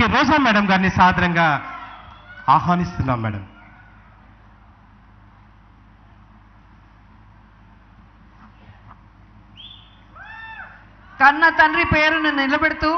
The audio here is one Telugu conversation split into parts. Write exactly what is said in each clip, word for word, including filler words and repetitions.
కె రోజా మేడం గారిని సాదరంగా ఆహ్వానిస్తున్నాం మేడం. కన్న తండ్రి పేరును నిలబెడుతూ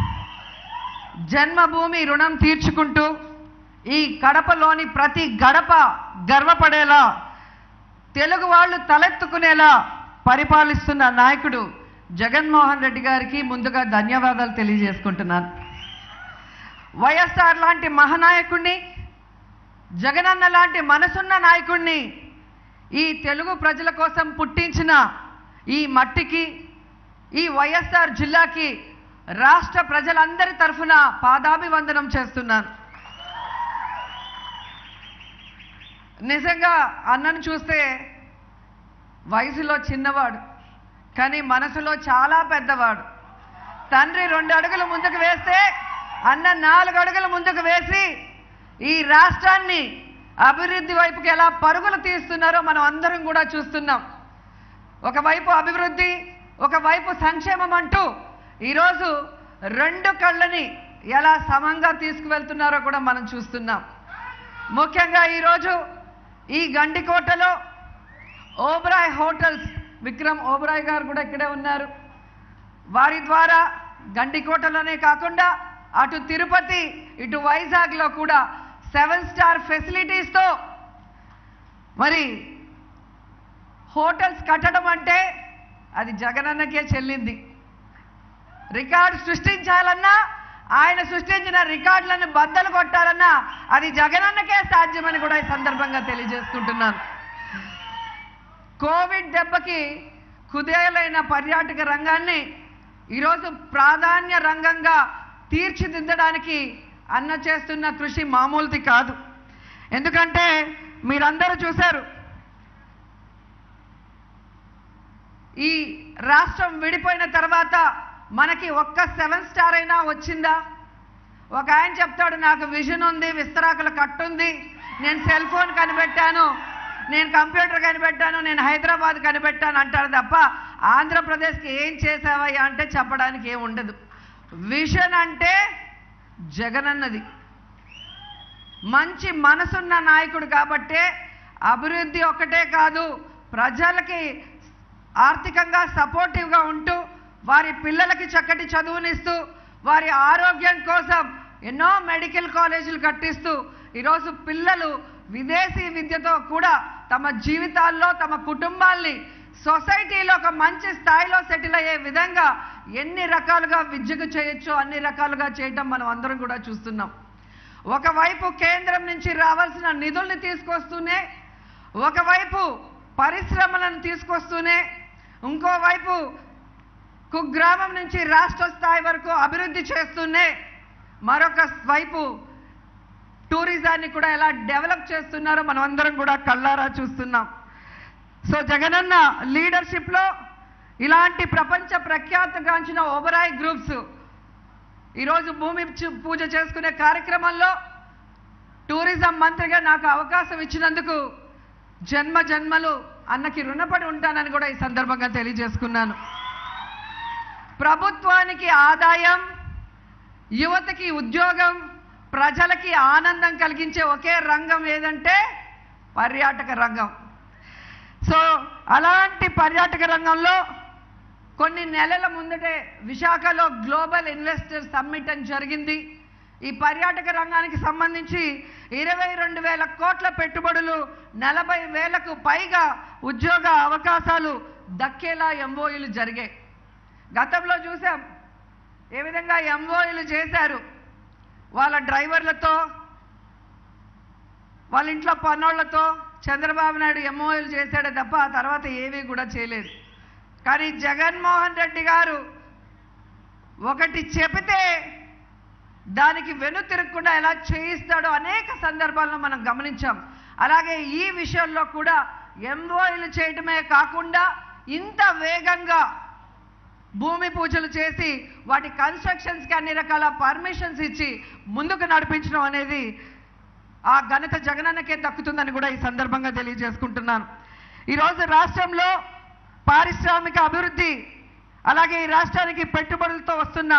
జన్మభూమి రుణం తీర్చుకుంటూ ఈ కడపలోని ప్రతి గడప గర్వపడేలా తెలుగు వాళ్ళు తలెత్తుకునేలా పరిపాలిస్తున్న నాయకుడు జగన్మోహన్ రెడ్డి గారికి ముందుగా ధన్యవాదాలు తెలియజేసుకుంటున్నాను. వైఎస్ఆర్ లాంటి మహానాయకుడిని, జగనన్న లాంటి మనసున్న నాయకుడిని ఈ తెలుగు ప్రజల కోసం పుట్టించిన ఈ మట్టికి, ఈ వైఎస్ఆర్ జిల్లాకి రాష్ట్ర ప్రజలందరి తరఫున పాదాభివందనం చేస్తున్నాను. నిజంగా అన్నను చూస్తే వయసులో చిన్నవాడు, కానీ మనసులో చాలా పెద్దవాడు. తండ్రి రెండు అడుగులు ముందుకు వేస్తే అన్న నాలుగు అడుగులు ముందుకు వేసి ఈ రాష్ట్రాన్ని అభివృద్ధి వైపుకి ఎలా పరుగులు తీస్తున్నారో మనం అందరం కూడా చూస్తున్నాం. ఒకవైపు అభివృద్ధి, ఒకవైపు సంక్షేమం అంటూ ఈరోజు రెండు కళ్ళని ఎలా సమంగా తీసుకువెళ్తున్నారో కూడా మనం చూస్తున్నాం. ముఖ్యంగా ఈరోజు ఈ గండికోటలో ఓబరాయ్ హోటల్స్, విక్రమ్ ఓబరాయ్ గారు కూడా ఇక్కడే ఉన్నారు, వారి ద్వారా గండికోటలోనే కాకుండా అటు తిరుపతి ఇటు వైజాగ్లో కూడా సెవెన్ స్టార్ ఫెసిలిటీస్తో మరి హోటల్స్ కట్టడం అంటే అది జగనన్నకే చెల్లింది. రికార్డు సృష్టించాలన్నా, ఆయన సృష్టించిన రికార్డులను బద్దలు కొట్టాలన్నా అది జగనన్నకే సాధ్యమని కూడా ఈ సందర్భంగా తెలియజేసుకుంటున్నాను. కోవిడ్ దెబ్బకి కుదేలైన పర్యాటక రంగాన్ని ఈరోజు ప్రాధాన్య రంగంగా తీర్చిదిద్దడానికి అన్న చేస్తున్న కృషి మామూలుది కాదు. ఎందుకంటే మీరందరూ చూశారు, ఈ రాష్ట్రం విడిపోయిన తర్వాత మనకి ఒక్క సెవెన్ స్టార్ అయినా వచ్చిందా? ఒక ఆయన చెప్తాడు, నాకు విజన్ ఉంది, విస్తరాకుల కట్టుంది, నేను సెల్ ఫోన్ కనిపెట్టాను, నేను కంప్యూటర్ కనిపెట్టాను, నేను హైదరాబాద్ కనిపెట్టాను అంటారు తప్ప ఆంధ్రప్రదేశ్కి ఏం చేసావయ్యా అంటే చెప్పడానికి ఏం ఉండదు. విజన్ అంటే జగనన్నది. మంచి మనసున్న నాయకుడు కాబట్టే అభివృద్ధి ఒక్కటే కాదు, ప్రజలకి ఆర్థికంగా సపోర్టివ్గా ఉంటూ వారి పిల్లలకి చక్కటి చదువునిస్తూ వారి ఆరోగ్యం కోసం ఎన్నో మెడికల్ కాలేజీలు కట్టిస్తూ ఈరోజు పిల్లలు విదేశీ విద్యతో కూడా తమ జీవితాల్లో తమ కుటుంబాల్ని సొసైటీలో ఒక మంచి స్థాయిలో సెటిల్ అయ్యే విధంగా ఎన్ని రకాలుగా విద్యకు చేయొచ్చో అన్ని రకాలుగా చేయటం మనం అందరం కూడా చూస్తున్నాం. ఒకవైపు కేంద్రం నుంచి రావాల్సిన నిధుల్ని తీసుకొస్తూనే, ఒకవైపు పరిశ్రమలను తీసుకొస్తూనే, ఇంకోవైపు కుగ్రామం నుంచి రాష్ట్ర స్థాయి వరకు అభివృద్ధి చేస్తూనే మరొక వైపు టూరిజాన్ని కూడా ఎలా డెవలప్ చేస్తున్నారో మనం అందరం కూడా కళ్ళారా చూస్తున్నాం. సో జగనన్న లీడర్షిప్లో ఇలాంటి ప్రపంచ ప్రఖ్యాతగాంచిన ఓబరాయ్ గ్రూప్స్ ఈరోజు భూమి పూజ చేసుకునే కార్యక్రమంలో టూరిజం మంత్రిగా నాకు అవకాశం ఇచ్చినందుకు జన్మ జన్మలు అన్నకి రుణపడి ఉంటానని కూడా ఈ సందర్భంగా తెలియజేసుకున్నాను. ప్రభుత్వానికి ఆదాయం, యువతకి ఉద్యోగం, ప్రజలకి ఆనందం కలిగించే ఒకే రంగం ఏదంటే పర్యాటక రంగం. సో అలాంటి పర్యాటక రంగంలో కొన్ని నెలల ముందటే విశాఖలో గ్లోబల్ ఇన్వెస్టర్ సమ్మిట్ అని జరిగింది. ఈ పర్యాటక రంగానికి సంబంధించి ఇరవై రెండు వేల కోట్ల పెట్టుబడులు, నలభై వేలకు పైగా ఉద్యోగ అవకాశాలు దక్కేలా ఎంఓయూలు జరిగాయి. గతంలో చూసాం ఏ విధంగా ఎంఓయూలు చేశారు. వాళ్ళ డ్రైవర్లతో, వాళ్ళ ఇంట్లో పనోళ్లతో చంద్రబాబు నాయుడు ఎంఓయూలు చేశాడే తప్ప ఆ తర్వాత ఏమీ కూడా చేయలేదు. కానీ జగన్మోహన్ రెడ్డి గారు ఒకటి చెబితే దానికి వెనుతిరగకుండా ఎలా చేయిస్తాడో అనేక సందర్భాల్లో మనం గమనించాం. అలాగే ఈ విషయంలో కూడా ఎంఓయూలు చేయటమే కాకుండా ఇంత వేగంగా భూమి పూజలు చేసి వాటి కన్స్ట్రక్షన్స్కి అన్ని రకాల పర్మిషన్స్ ఇచ్చి ముందుకు నడిపించడం అనేది ఆ ఘనత జగనన్నకే దక్కుతుందని కూడా ఈ సందర్భంగా తెలియజేసుకుంటున్నాను. ఈరోజు రాష్ట్రంలో పారిశ్రామిక అభివృద్ధి, అలాగే ఈ రాష్ట్రానికి పెట్టుబడులతో వస్తున్న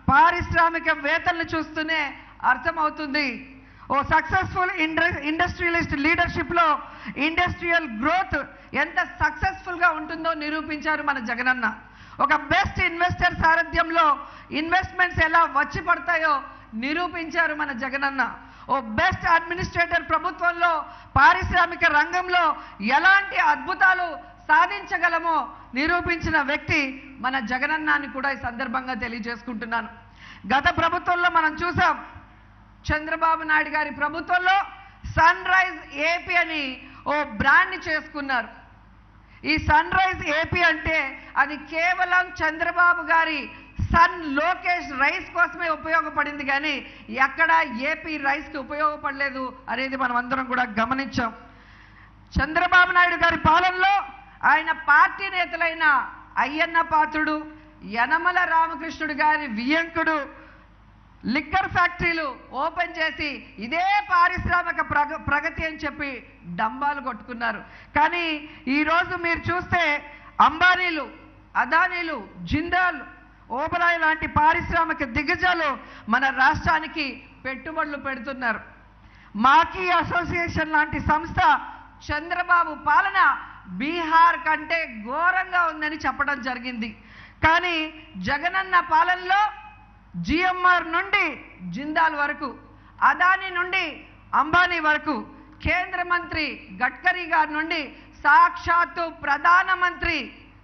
పారిశ్రామికవేత్తలను చూస్తూనే అర్థమవుతుంది. ఓ సక్సెస్ఫుల్ ఇండస్ట్రియలిస్ట్ లీడర్షిప్లో ఇండస్ట్రియల్ గ్రోత్ ఎంత సక్సెస్ఫుల్గా ఉంటుందో నిరూపించారు మన జగనన్న. ఒక బెస్ట్ ఇన్వెస్టర్ సారథ్యంలో ఇన్వెస్ట్మెంట్స్ ఎలా వచ్చి పడతాయో నిరూపించారు మన జగనన్న. ఓ బెస్ట్ అడ్మినిస్ట్రేటర్ ప్రభుత్వంలో పారిశ్రామిక రంగంలో ఎలాంటి అద్భుతాలు సాధించగలమో నిరూపించిన వ్యక్తి మన జగనన్న అని కూడా ఈ సందర్భంగా తెలియజేసుకుంటున్నాను. గత ప్రభుత్వంలో మనం చూసాం, చంద్రబాబు నాయుడు గారి ప్రభుత్వంలో సన్ రైజ్ ఏపీ అని ఓ బ్రాండ్ చేసుకున్నారు. ఈ సన్ రైజ్ ఏపీ అంటే అది కేవలం చంద్రబాబు గారి సన్ లోకేష్ రైస్ కోసమే ఉపయోగపడింది, కానీ ఎక్కడ ఏపీ రైస్కి ఉపయోగపడలేదు అనేది మనం అందరం కూడా గమనించాం. చంద్రబాబు నాయుడు గారి పాలనలో ఆయన పార్టీ నేతలైన అయ్యన్న పాత్రుడు, యనమల రామకృష్ణుడు గారి వియంకుడు లిక్కర్ ఫ్యాక్టరీలు ఓపెన్ చేసి ఇదే పారిశ్రామిక ప్రగ ప్రగతి అని చెప్పి డంబాలు కొట్టుకున్నారు. కానీ ఈరోజు మీరు చూస్తే అంబానీలు, అదానీలు, జిందాల్, ఓబరాయ్ లాంటి పారిశ్రామిక దిగ్గజాలు మన రాష్ట్రానికి పెట్టుబడులు పెడుతున్నారు. మాకీ అసోసియేషన్ లాంటి సంస్థ చంద్రబాబు పాలన బీహార్ కంటే ఘోరంగా ఉందని చెప్పడం జరిగింది. కానీ జగనన్న పాలనలో జిఎంఆర్ నుండి జిందాల్ వరకు, అదానీ నుండి అంబానీ వరకు, కేంద్ర మంత్రి గడ్కరీ గారి నుండి సాక్షాత్తు ప్రధానమంత్రి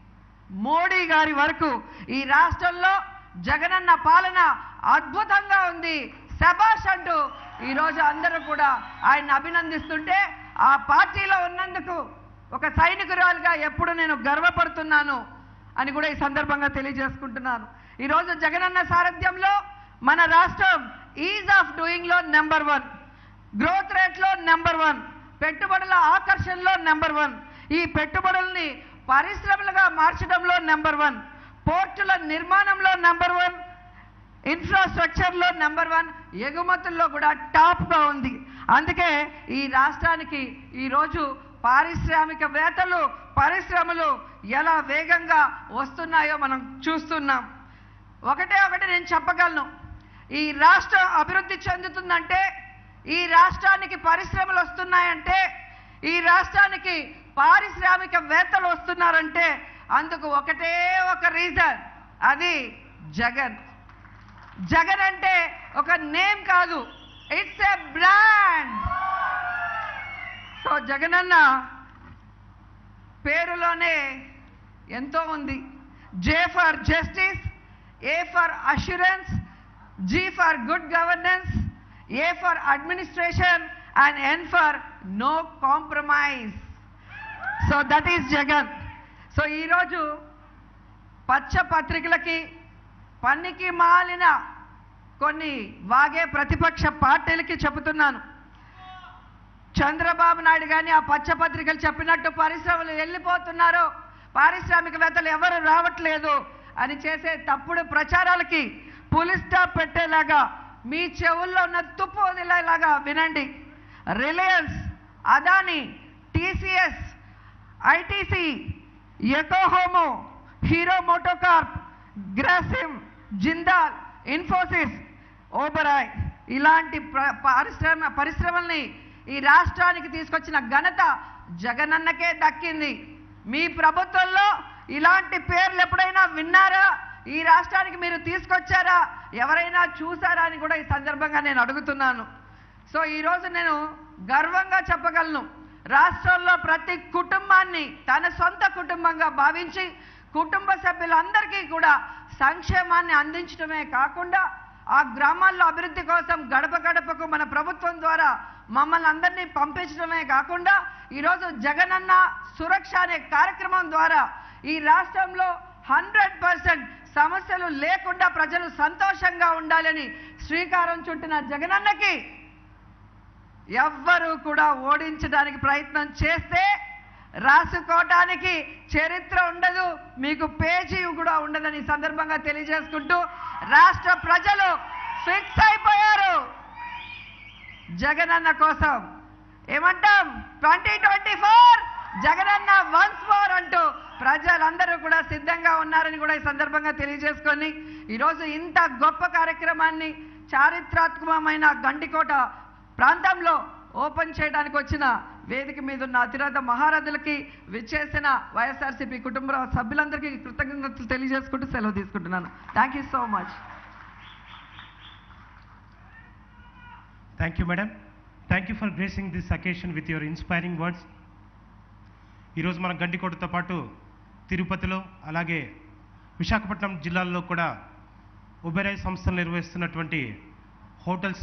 మోడీ గారి వరకు ఈ రాష్ట్రంలో జగనన్న పాలన అద్భుతంగా ఉంది, శభాష్ అంటూ ఈరోజు అందరూ కూడా ఆయన అభినందిస్తుంటే ఆ పార్టీలో ఉన్నందుకు ఒక సైనికురాలుగా ఎప్పుడు నేను గర్వపడుతున్నాను అని కూడా ఈ సందర్భంగా తెలియజేసుకుంటున్నాను. ఈరోజు జగనన్న సారథ్యంలో మన రాష్ట్రం ఈజ్ ఆఫ్ డూయింగ్లో నెంబర్ వన్, గ్రోత్ రేట్లో నెంబర్ వన్, పెట్టుబడుల ఆకర్షణలో నెంబర్ వన్, ఈ పెట్టుబడుల్ని పరిశ్రమలుగా మార్చడంలో నెంబర్ వన్, పోర్టుల నిర్మాణంలో నెంబర్ వన్, ఇన్ఫ్రాస్ట్రక్చర్లో నెంబర్ వన్, ఎగుమతుల్లో కూడా టాప్గా ఉంది. అందుకే ఈ రాష్ట్రానికి ఈరోజు పారిశ్రామికవేత్తలు, పరిశ్రమలు ఎలా వేగంగా వస్తున్నాయో మనం చూస్తున్నాం. ఒకటే ఒకటి నేను చెప్పగలను, ఈ రాష్ట్రం అభివృద్ధి చెందుతుందంటే, ఈ రాష్ట్రానికి పరిశ్రమలు వస్తున్నాయంటే, ఈ రాష్ట్రానికి పారిశ్రామికవేత్తలు వస్తున్నారంటే అందుకు ఒకటే ఒక రీజన్, అది జగన్. జగన్ అంటే ఒక నేమ్ కాదు, it's a brand. So Jagananna పేరులోనే ఎంతో ఉంది. J for justice, A for assurance, G for good governance, A for administration and N for no compromise. So that is Jagan. So ఈరోజు పచ్చ పత్రికలకి, పన్నికి మాలిన కొన్ని వాగే ప్రతిపక్ష పార్టీలకి చెబుతున్నాను, చంద్రబాబు నాయుడు కానీ ఆ పచ్చ పత్రికలు చెప్పినట్టు పరిశ్రమలు వెళ్ళిపోతున్నారు, పారిశ్రామికవేత్తలు ఎవరు రావట్లేదు అని చేసే తప్పుడు ప్రచారాలకి పులి స్టాప్ పెట్టేలాగా మీ చెవుల్లో ఉన్న తుప్పు వదిలేలాగా వినండి. రిలయన్స్, అదానీ, టీసీఎస్, ఐటీసీ, ఎకోహోమో, హీరో మోటోకార్ప్, గ్రాసిమ్, జిందాల్, ఇన్ఫోసిస్, ఓబరాయ్ ఇలాంటి పరిశ్రమ పరిశ్రమల్ని ఈ రాష్ట్రానికి తీసుకొచ్చిన ఘనత జగనన్నకే దక్కింది. మీ ప్రభుత్వంలో ఇలాంటి పేర్లు ఎప్పుడైనా విన్నారా? ఈ రాష్ట్రానికి మీరు తీసుకొచ్చారా? ఎవరైనా చూసారా అని కూడా ఈ సందర్భంగా నేను అడుగుతున్నాను. సో ఈరోజు నేను గర్వంగా చెప్పగలను, రాష్ట్రంలో ప్రతి కుటుంబాన్ని తన సొంత కుటుంబంగా భావించి కుటుంబ సభ్యులందరికీ కూడా సంక్షేమాన్ని అందించడమే కాకుండా ఆ గ్రామాల్లో అభివృద్ధి కోసం గడప గడపకు మన ప్రభుత్వం ద్వారా మమ్మల్ని అందరినీ పంపించడమే కాకుండా ఈరోజు జగనన్న సురక్ష అనే కార్యక్రమం ద్వారా ఈ రాష్ట్రంలో హండ్రెడ్ పర్సెంట్ సమస్యలు లేకుండా ప్రజలు సంతోషంగా ఉండాలని శ్రీకారం చుట్టిన జగనన్నకి ఎవ్వరూ కూడా ఓడించడానికి ప్రయత్నం చేస్తే రాసుకోవటానికి చరిత్ర ఉండదు, మీకు పేజీ కూడా ఉండదని సందర్భంగా తెలియజేసుకుంటూ రాష్ట్ర ప్రజలు ఫిక్స్ అయిపోయారు జగనన్న కోసం. ఏమంటాం? Twenty twenty four Jagananna once more అంటూ ప్రజలందరూ కూడా సిద్ధంగా ఉన్నారని కూడా ఈ సందర్భంగా తెలియజేసుకొని ఈరోజు ఇంత గొప్ప కార్యక్రమాన్ని చారిత్రాత్మకమైన గండికోట ప్రాంతంలో ఓపెన్ చేయడానికి వచ్చిన వేదిక మీద ఉన్న అతిరథ మహారథులకి విచ్చేసిన వైఎస్ఆర్సీపీ కుటుంబ సభ్యులందరికీ కృతజ్ఞతలు తెలియజేసుకుంటూ సెలవు తీసుకుంటున్నాను. Thank you so much. Thank you madam. Thank you for gracing this occasion with your inspiring words. ఈరోజు మన గండికోటతో పాటు తిరుపతిలో అలాగే విశాఖపట్నం జిల్లాల్లో కూడా ఉబెరాయ్ సంస్థలు నిర్వహిస్తున్నటువంటి హోటల్స్